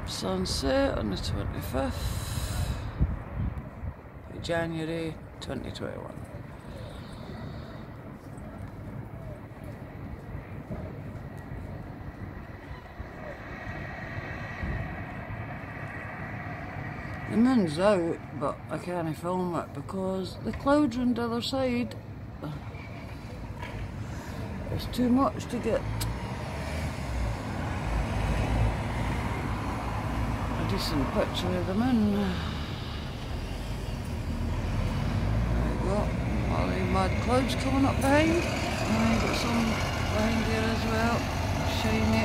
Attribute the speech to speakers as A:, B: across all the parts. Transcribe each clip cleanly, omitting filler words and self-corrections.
A: Sunset on the 25th of January 2021. The moon's out, but I can't film it because the clouds are on the other side. It's too much to get a decent picture of the moon. There we go. All the mad clouds coming up behind. And got some behind there as well. Shiny.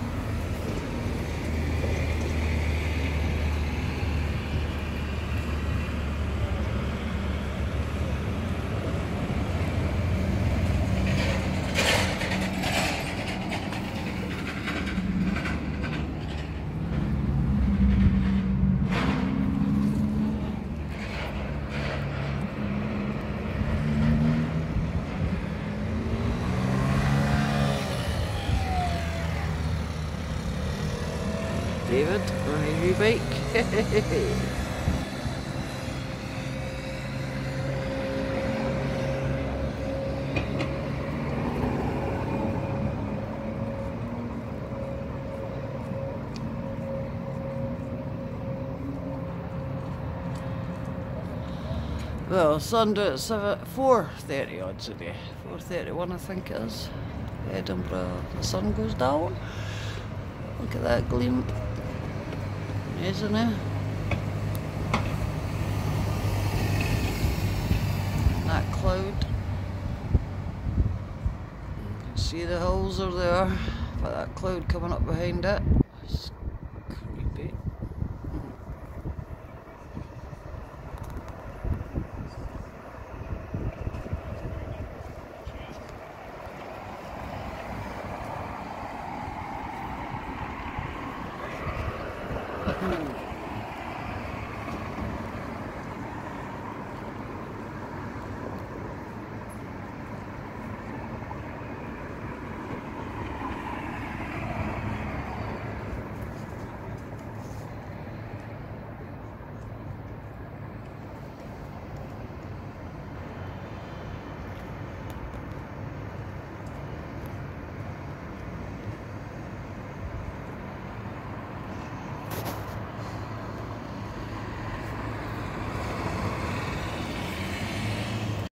A: David on a new bike. Well, Sunday at 4:30 odds a day. 4:31 I think it is. Edinburgh, the sun goes down. Look at that gleam. Isn't it? That cloud. You can see the hills are there, but that cloud coming up behind it. It's creepy.